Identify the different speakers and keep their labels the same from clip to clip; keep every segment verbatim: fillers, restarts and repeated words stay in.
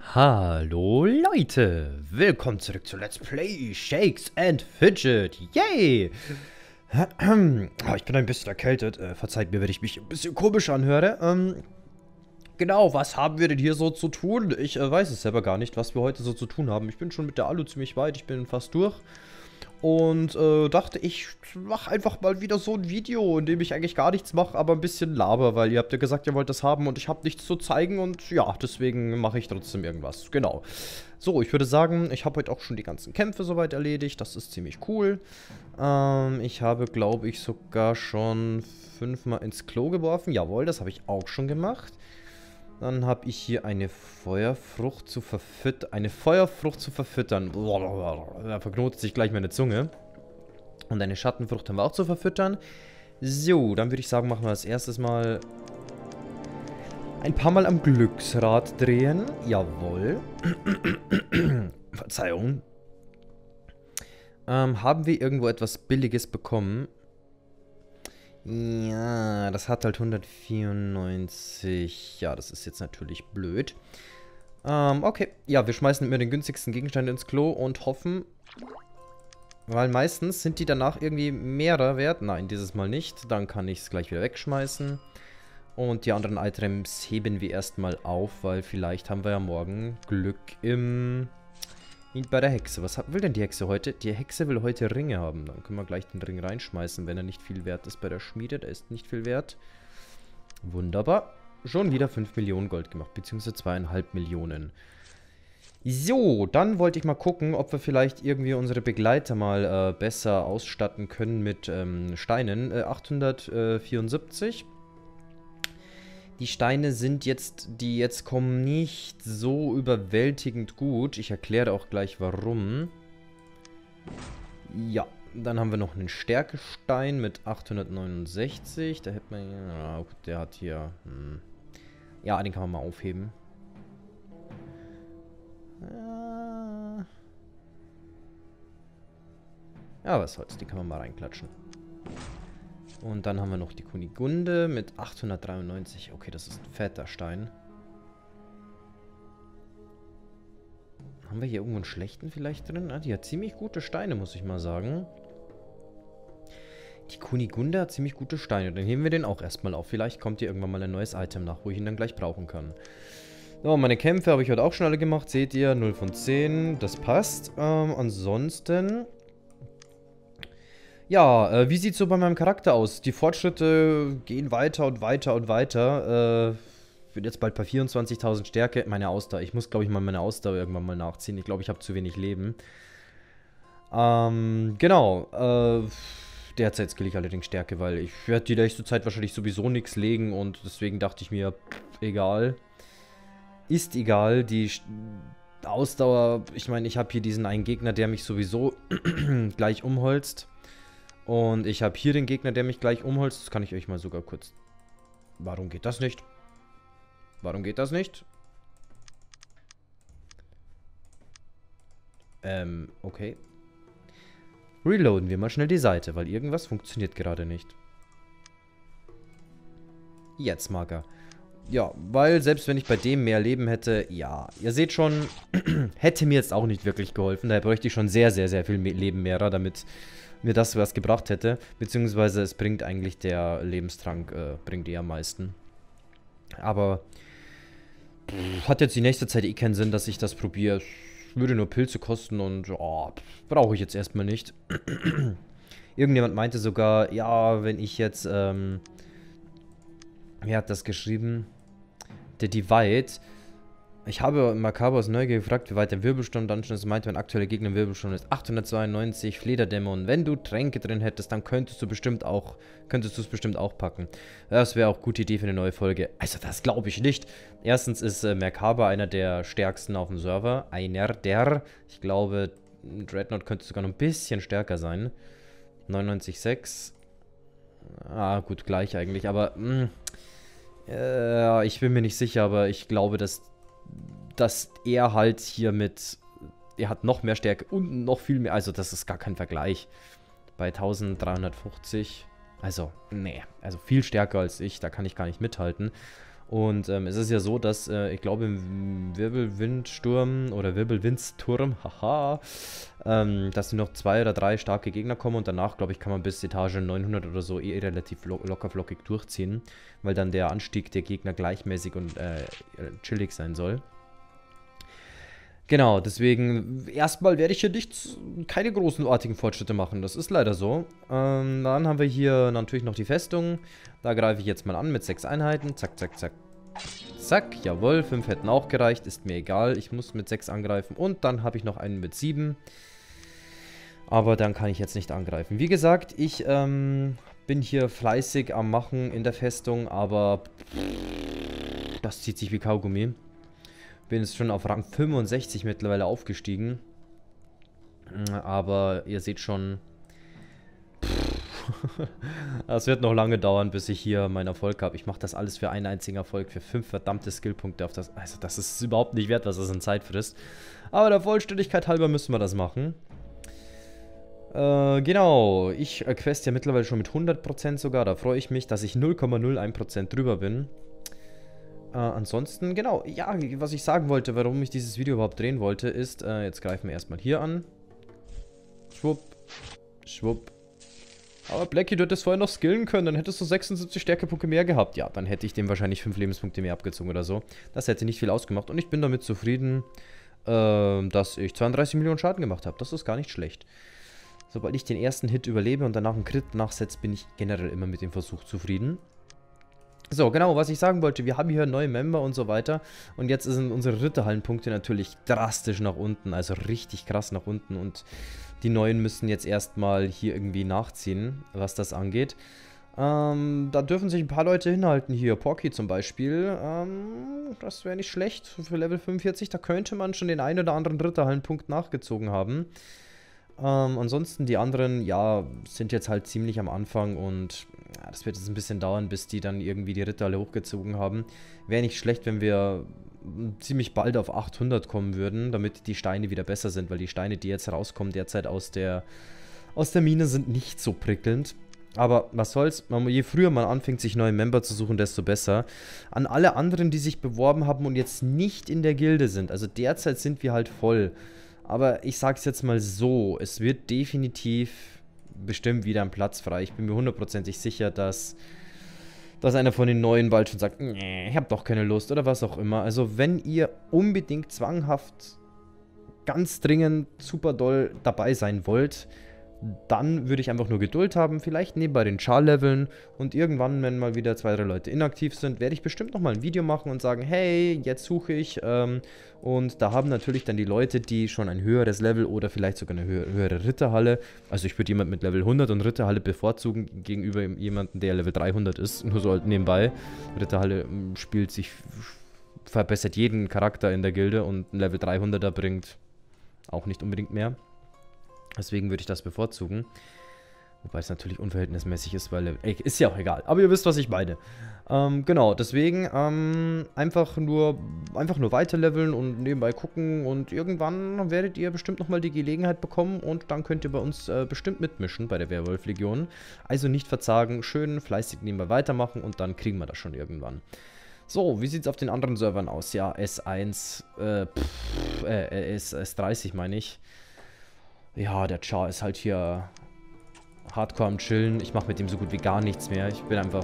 Speaker 1: Hallo Leute, willkommen zurück zu Let's Play Shakes and Fidget, yay! Oh, ich bin ein bisschen erkältet, äh, verzeiht mir, wenn ich mich ein bisschen komisch anhöre. Ähm, genau, was haben wir denn hier so zu tun? Ich äh, weiß es selber gar nicht, was wir heute so zu tun haben. Ich bin schon mit der Alu ziemlich weit, ich bin fast durch. Und äh, dachte, ich mache einfach mal wieder so ein Video, in dem ich eigentlich gar nichts mache, aber ein bisschen laber, weil ihr habt ja gesagt, ihr wollt das haben und ich habe nichts zu zeigen und ja, deswegen mache ich trotzdem irgendwas. Genau. So, ich würde sagen, ich habe heute auch schon die ganzen Kämpfe soweit erledigt, das ist ziemlich cool. Ähm, ich habe, glaube ich, sogar schon fünfmal ins Klo geworfen. Jawohl, das habe ich auch schon gemacht. Dann habe ich hier eine Feuerfrucht zu verfüttern. Eine Feuerfrucht zu verfüttern. Da verknotet sich gleich meine Zunge. Und eine Schattenfrucht haben wir auch zu verfüttern. So, dann würde ich sagen, machen wir als erstes mal ein paar Mal am Glücksrad drehen. Jawohl. Verzeihung. Ähm, haben wir irgendwo etwas Billiges bekommen? Ja, das hat halt hundertvierundneunzig. Ja, das ist jetzt natürlich blöd. Ähm, okay. Ja, wir schmeißen immer den günstigsten Gegenstand ins Klo und hoffen... Weil meistens sind die danach irgendwie mehrer wert. Nein, dieses Mal nicht. Dann kann ich es gleich wieder wegschmeißen. Und die anderen Items heben wir erstmal auf, weil vielleicht haben wir ja morgen Glück im... bei der Hexe. Was will denn die Hexe heute? Die Hexe will heute Ringe haben. Dann können wir gleich den Ring reinschmeißen, wenn er nicht viel wert ist bei der Schmiede. Der ist nicht viel wert. Wunderbar. Schon wieder fünf Millionen Gold gemacht, beziehungsweise zweieinhalb Millionen. So, dann wollte ich mal gucken, ob wir vielleicht irgendwie unsere Begleiter mal äh, besser ausstatten können mit ähm, Steinen. Äh, achthundertvierundsiebzig. Die Steine sind jetzt, die jetzt kommen, nicht so überwältigend gut. Ich erkläre auch gleich warum. Ja, dann haben wir noch einen Stärkestein mit achthundertneunundsechzig. Da hätte man, ja, der hat hier, hm. Ja, den kann man mal aufheben. Ja, was soll's, die kann man mal reinklatschen. Und dann haben wir noch die Kunigunde mit achthundertdreiundneunzig. Okay, das ist ein fetter Stein. Haben wir hier irgendwo einen schlechten vielleicht drin? Ah, die hat ziemlich gute Steine, muss ich mal sagen. Die Kunigunde hat ziemlich gute Steine. Dann heben wir den auch erstmal auf. Vielleicht kommt hier irgendwann mal ein neues Item nach, wo ich ihn dann gleich brauchen kann. So, meine Kämpfe habe ich heute auch schon alle gemacht. Seht ihr, null von zehn. Das passt. Ähm, ansonsten... Ja, äh, wie sieht es so bei meinem Charakter aus? Die Fortschritte gehen weiter und weiter und weiter. Äh, ich bin jetzt bald bei vierundzwanzigtausend Stärke. Meine Ausdauer. Ich muss, glaube ich, mal meine Ausdauer irgendwann mal nachziehen. Ich glaube, ich habe zu wenig Leben. Ähm, genau. Äh, derzeit skill ich allerdings Stärke, weil ich werde die nächste Zeit wahrscheinlich sowieso nichts legen. Und deswegen dachte ich mir, pff, egal. Ist egal. Die Ausdauer, ich meine, ich habe hier diesen einen Gegner, der mich sowieso gleich umholzt. Und ich habe hier den Gegner, der mich gleich umholzt. Das kann ich euch mal sogar kurz... Warum geht das nicht? Warum geht das nicht? Ähm, okay. Reloaden wir mal schnell die Seite, weil irgendwas funktioniert gerade nicht. Jetzt mag er. Ja, weil selbst wenn ich bei dem mehr Leben hätte, ja, ihr seht schon, hätte mir jetzt auch nicht wirklich geholfen. Daher bräuchte ich schon sehr, sehr, sehr viel Leben mehrer, damit... mir das was gebracht hätte, beziehungsweise es bringt eigentlich der Lebenstrank, äh, bringt eher am meisten. Aber pff, hat jetzt die nächste Zeit eh keinen Sinn, dass ich das probiere. Würde nur Pilze kosten und oh, brauche ich jetzt erstmal nicht. Irgendjemand meinte sogar, ja, wenn ich jetzt, ähm, wer hat das geschrieben? Der Divide. Ich habe Makaber aus Neugier gefragt, wie weit der Wirbelsturm-Dungeon ist. Meinte, mein aktueller Gegner im Wirbelsturm ist achthundertzweiundneunzig, Flederdämon. Wenn du Tränke drin hättest, dann könntest du bestimmt auch, könntest du es bestimmt auch packen. Das wäre auch eine gute Idee für eine neue Folge. Also das glaube ich nicht. Erstens ist äh, Merkaba einer der stärksten auf dem Server. Einer der, ich glaube, Dreadnought könnte sogar noch ein bisschen stärker sein. neunundneunzig Komma sechs. Ah, gut, gleich eigentlich. Aber, mh, äh, ich bin mir nicht sicher, aber ich glaube, dass dass er halt hier mit, er hat noch mehr Stärke und noch viel mehr, also das ist gar kein Vergleich. Bei eintausenddreihundertfünfzig, also, nee, also viel stärker als ich, da kann ich gar nicht mithalten. Und ähm, es ist ja so, dass äh, ich glaube im Wirbelwindsturm oder Wirbelwindsturm, haha, ähm, dass noch zwei oder drei starke Gegner kommen und danach, glaube ich, kann man bis Etage neunhundert oder so eh relativ lo lockerflockig durchziehen, weil dann der Anstieg der Gegner gleichmäßig und äh, chillig sein soll. Genau, deswegen, erstmal werde ich hier nicht, keine großenartigen Fortschritte machen, das ist leider so. Ähm, dann haben wir hier natürlich noch die Festung, da greife ich jetzt mal an mit sechs Einheiten, zack, zack, zack, zack, jawohl, fünf hätten auch gereicht, ist mir egal, ich muss mit sechs angreifen und dann habe ich noch einen mit sieben. Aber dann kann ich jetzt nicht angreifen. Wie gesagt, ich ähm, bin hier fleißig am Machen in der Festung, aber das zieht sich wie Kaugummi. Bin jetzt schon auf Rang fünfundsechzig mittlerweile aufgestiegen. Aber ihr seht schon, das wird noch lange dauern, bis ich hier meinen Erfolg habe. Ich mache das alles für einen einzigen Erfolg, für fünf verdammte Skillpunkte auf das. Also das ist überhaupt nicht wert, was das in Zeit frisst. Aber der Vollständigkeit halber müssen wir das machen. Äh, genau. Ich äh, quest ja mittlerweile schon mit hundert Prozent sogar. Da freue ich mich, dass ich null Komma null eins Prozent drüber bin. Äh, ansonsten, genau, ja, was ich sagen wollte, warum ich dieses Video überhaupt drehen wollte, ist, äh, jetzt greifen wir erstmal hier an. Schwupp, schwupp. Aber Blackie, du hättest vorher noch skillen können, dann hättest du sechsundsiebzig Stärkepunkte mehr gehabt. Ja, dann hätte ich dem wahrscheinlich fünf Lebenspunkte mehr abgezogen oder so. Das hätte nicht viel ausgemacht und ich bin damit zufrieden, äh, dass ich zweiunddreißig Millionen Schaden gemacht habe. Das ist gar nicht schlecht. Sobald ich den ersten Hit überlebe und danach einen Crit nachsetze, bin ich generell immer mit dem Versuch zufrieden. So, genau, was ich sagen wollte, wir haben hier neue Member und so weiter und jetzt sind unsere Ritterhallenpunkte natürlich drastisch nach unten, also richtig krass nach unten und die neuen müssen jetzt erstmal hier irgendwie nachziehen, was das angeht. Ähm, da dürfen sich ein paar Leute hinhalten hier, Porky zum Beispiel, ähm, das wäre nicht schlecht für Level fünfundvierzig, da könnte man schon den einen oder anderen Ritterhallenpunkt nachgezogen haben. Ähm, ansonsten die anderen, ja, sind jetzt halt ziemlich am Anfang und ja, das wird jetzt ein bisschen dauern, bis die dann irgendwie die Ritter alle hochgezogen haben. Wäre nicht schlecht, wenn wir ziemlich bald auf achthundert kommen würden, damit die Steine wieder besser sind, weil die Steine, die jetzt rauskommen derzeit aus der, aus der Mine, sind nicht so prickelnd. Aber was soll's, man, je früher man anfängt, sich neue Member zu suchen, desto besser. An alle anderen, die sich beworben haben und jetzt nicht in der Gilde sind, also derzeit sind wir halt voll. Aber ich sag's jetzt mal so, es wird definitiv bestimmt wieder ein Platz frei. Ich bin mir hundertprozentig sicher, dass, dass einer von den Neuen bald schon sagt, nee, ich hab doch keine Lust oder was auch immer. Also wenn ihr unbedingt zwanghaft, ganz dringend, super doll dabei sein wollt, dann würde ich einfach nur Geduld haben, vielleicht nebenbei den Char leveln und irgendwann, wenn mal wieder zwei, drei Leute inaktiv sind, werde ich bestimmt nochmal ein Video machen und sagen, hey, jetzt suche ich ähm, und da haben natürlich dann die Leute, die schon ein höheres Level oder vielleicht sogar eine höhere, höhere Ritterhalle, also ich würde jemanden mit Level hundert und Ritterhalle bevorzugen gegenüber jemandem, der Level dreihundert ist, nur so halt nebenbei. Ritterhalle spielt sich, verbessert jeden Charakter in der Gilde und ein Level dreihunderter bringt auch nicht unbedingt mehr. Deswegen würde ich das bevorzugen. Wobei es natürlich unverhältnismäßig ist, weil... Ey, ist ja auch egal. Aber ihr wisst, was ich meine. Ähm, genau, deswegen ähm, einfach nur einfach nur weiterleveln und nebenbei gucken. Und irgendwann werdet ihr bestimmt nochmal die Gelegenheit bekommen. Und dann könnt ihr bei uns äh, bestimmt mitmischen bei der Werwolf-Legion. Also nicht verzagen, schön fleißig nebenbei weitermachen und dann kriegen wir das schon irgendwann. So, wie sieht es auf den anderen Servern aus? Ja, S eins, äh, pff, äh, S, S30 meine ich. Ja, der Char ist halt hier hardcore am Chillen. Ich mache mit dem so gut wie gar nichts mehr. Ich bin einfach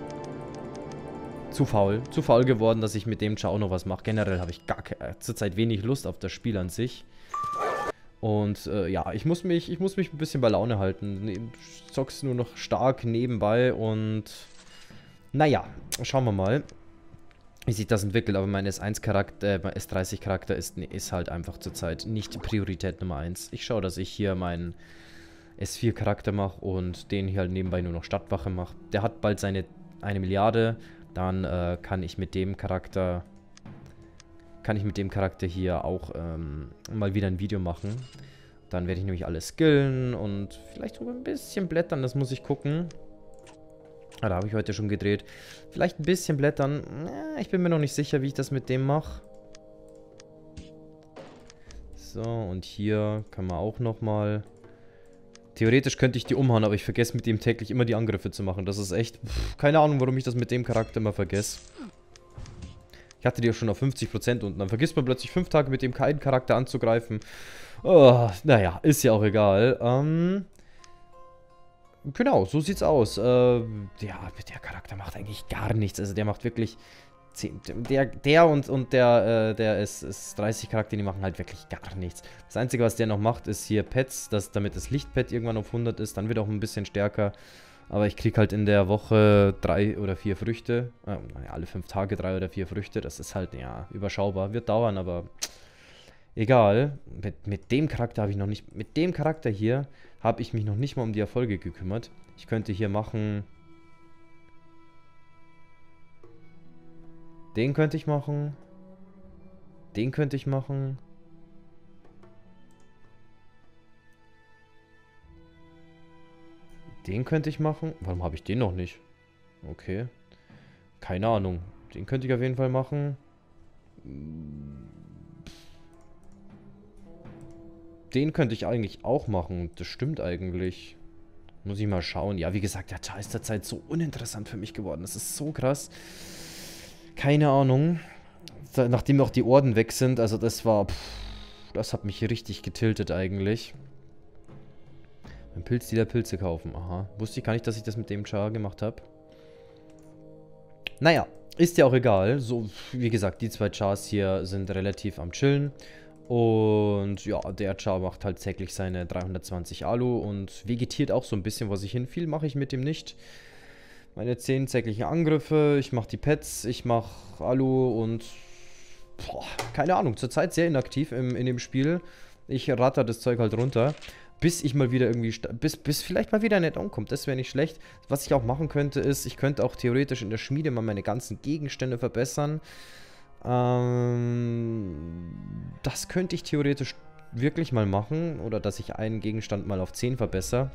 Speaker 1: zu faul. Zu faul geworden, dass ich mit dem Char auch noch was mache. Generell habe ich gar keine, zurzeit wenig Lust auf das Spiel an sich. Und äh, ja, ich muss mich, ich muss mich ein bisschen bei Laune halten. Ne, zock's nur noch stark nebenbei und naja, schauen wir mal, wie sich das entwickelt. Aber mein S eins Charakter, äh, mein S dreißig Charakter ist, ist halt einfach zurzeit nicht Priorität Nummer eins. Ich schaue, dass ich hier meinen S vier Charakter mache und den hier halt nebenbei nur noch Stadtwache mache. Der hat bald seine eine Milliarde. Dann äh, kann ich mit dem Charakter kann ich mit dem Charakter hier auch ähm, mal wieder ein Video machen. Dann werde ich nämlich alles skillen und vielleicht sogar ein bisschen blättern. Das muss ich gucken. Ah, da habe ich heute schon gedreht. Vielleicht ein bisschen blättern. Ich bin mir noch nicht sicher, wie ich das mit dem mache. So, und hier kann man auch nochmal... Theoretisch könnte ich die umhauen, aber ich vergesse mit dem täglich immer die Angriffe zu machen. Das ist echt... Pff, keine Ahnung, warum ich das mit dem Charakter immer vergesse. Ich hatte die ja schon auf fünfzig Prozent unten. Dann vergisst man plötzlich fünf Tage mit dem keinen Charakter anzugreifen. Oh, naja, ist ja auch egal. Ähm, genau, so sieht's aus. Äh, ja, der Charakter macht eigentlich gar nichts. Also der macht wirklich... Der, der und, und der, äh, der ist, ist dreißig Charakter, die machen halt wirklich gar nichts. Das Einzige, was der noch macht, ist hier Pets, dass, damit das Lichtpad irgendwann auf hundert ist. Dann wird auch ein bisschen stärker. Aber ich krieg halt in der Woche drei oder vier Früchte. Äh, alle fünf Tage drei oder vier Früchte. Das ist halt, ja, überschaubar. Wird dauern, aber egal. Mit, mit dem Charakter habe ich noch nicht... Mit dem Charakter hier habe ich mich noch nicht mal um die Erfolge gekümmert. Ich könnte hier machen... Den könnte ich machen. Den könnte ich machen. Den könnte ich machen. Warum habe ich den noch nicht? Okay. Keine Ahnung. Den könnte ich auf jeden Fall machen. Den könnte ich eigentlich auch machen. Das stimmt eigentlich. Muss ich mal schauen. Ja, wie gesagt, der Char ist derzeit so uninteressant für mich geworden. Das ist so krass. Keine Ahnung. Nachdem auch die Orden weg sind, also das war... Pff, das hat mich richtig getiltet eigentlich. Ein Pilz, die der Pilze kaufen. Aha. Wusste ich gar nicht, dass ich das mit dem Char gemacht habe. Naja, ist ja auch egal. So, wie gesagt, die zwei Chars hier sind relativ am Chillen. Und ja, der Char macht halt täglich seine dreihundertzwanzig Alu und vegetiert auch so ein bisschen, was ich hin. Viel mache ich mit ihm nicht. Meine zehn täglichen Angriffe, ich mache die Pets, ich mache Alu und... Boah, keine Ahnung, zurzeit sehr inaktiv im, in dem Spiel. Ich ratter das Zeug halt runter, bis ich mal wieder irgendwie... Bis, bis vielleicht mal wieder ein Add-on kommt, das wäre nicht schlecht. Was ich auch machen könnte ist, ich könnte auch theoretisch in der Schmiede mal meine ganzen Gegenstände verbessern. Ähm, das könnte ich theoretisch wirklich mal machen. Oder dass ich einen Gegenstand mal auf zehn verbessere.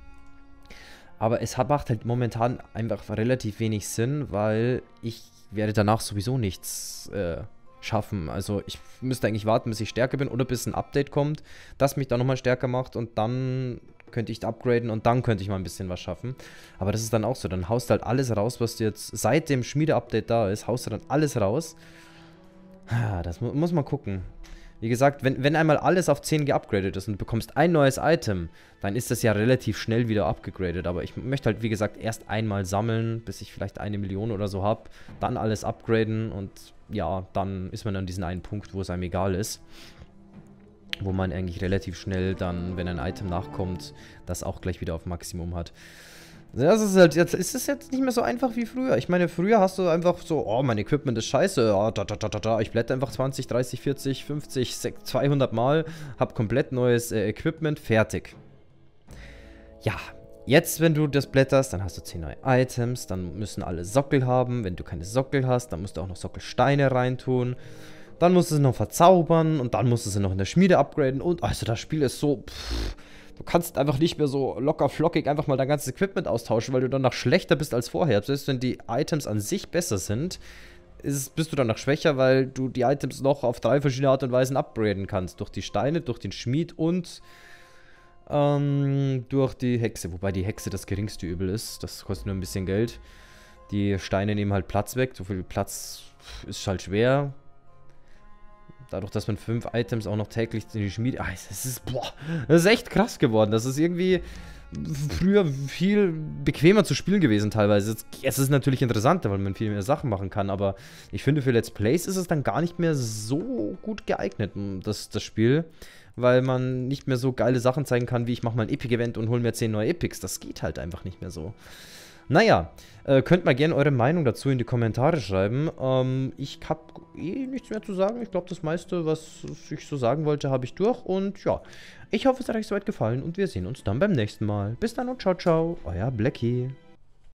Speaker 1: Aber es macht halt momentan einfach relativ wenig Sinn, weil ich werde danach sowieso nichts äh, schaffen. Also ich müsste eigentlich warten, bis ich stärker bin oder bis ein Update kommt, das mich dann nochmal stärker macht und dann könnte ich upgraden und dann könnte ich mal ein bisschen was schaffen. Aber das ist dann auch so, dann haust du halt alles raus, was du jetzt seit dem Schmiede-Update da ist, haust du dann alles raus. Das mu muss man gucken. Wie gesagt, wenn, wenn einmal alles auf zehn geupgradet ist und du bekommst ein neues Item, dann ist das ja relativ schnell wieder abgegradet. Aber ich möchte halt, wie gesagt, erst einmal sammeln, bis ich vielleicht eine Million oder so habe. Dann alles upgraden und ja, dann ist man an diesem einen Punkt, wo es einem egal ist. Wo man eigentlich relativ schnell dann, wenn ein Item nachkommt, das auch gleich wieder auf Maximum hat. Das ist halt jetzt, ist es jetzt nicht mehr so einfach wie früher. Ich meine, früher hast du einfach so, oh, mein Equipment ist scheiße, oh, da, da, da, da, da. Ich blätter einfach zwanzig, dreißig, vierzig, fünfzig, zweihundert Mal, hab komplett neues äh, Equipment, fertig. Ja, jetzt, wenn du das blätterst, dann hast du zehn neue Items, dann müssen alle Sockel haben. Wenn du keine Sockel hast, dann musst du auch noch Sockelsteine reintun. Dann musst du sie noch verzaubern und dann musst du sie noch in der Schmiede upgraden. Und also das Spiel ist so... Pff, du kannst einfach nicht mehr so locker flockig einfach mal dein ganzes Equipment austauschen, weil du danach schlechter bist als vorher. Selbst wenn die Items an sich besser sind, ist, bist du danach schwächer, weil du die Items noch auf drei verschiedene Art und Weisen upgraden kannst. Durch die Steine, durch den Schmied und ähm, durch die Hexe. Wobei die Hexe das geringste Übel ist. Das kostet nur ein bisschen Geld. Die Steine nehmen halt Platz weg. So viel Platz ist halt schwer. Dadurch, dass man fünf Items auch noch täglich in die Schmiede... Ah, das ist, boah, das ist echt krass geworden. Das ist irgendwie früher viel bequemer zu spielen gewesen teilweise. Jetzt, es ist natürlich interessanter, weil man viel mehr Sachen machen kann, aber ich finde, für Let's Plays ist es dann gar nicht mehr so gut geeignet, das, das Spiel, weil man nicht mehr so geile Sachen zeigen kann, wie ich mache mal ein Epic-Event und hole mir zehn neue Epics. Das geht halt einfach nicht mehr so. Naja, äh, könnt mal gerne eure Meinung dazu in die Kommentare schreiben. Ähm, ich habe eh nichts mehr zu sagen. Ich glaube, das meiste, was ich so sagen wollte, habe ich durch. Und ja, ich hoffe, es hat euch soweit gefallen und wir sehen uns dann beim nächsten Mal. Bis dann und ciao, ciao. Euer Blackie.